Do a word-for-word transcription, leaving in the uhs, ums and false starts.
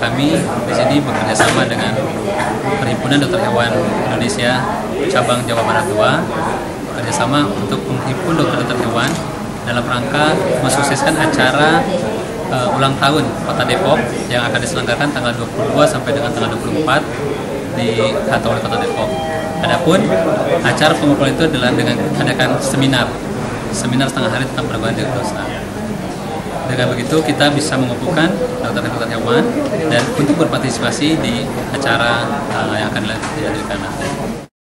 kami di sini bekerja sama dengan Perhimpunan Dokter Hewan Indonesia cabang Jawa Barat dua, bekerja sama untuk menghimpun dokter-dokter hewan dalam rangka mensukseskan acara uh, ulang tahun Kota Depok yang akan diselenggarakan tanggal dua puluh dua sampai dengan tanggal dua puluh empat di kantor Kota Depok. Adapun acara pengumpulan itu adalah dengan adakan seminar, seminar setengah hari tentang penanggulangan diagnosa. Dengan begitu kita bisa mengumpulkan dokter-dokter hewan dan untuk berpartisipasi di acara uh, yang akan dihadirkan nanti.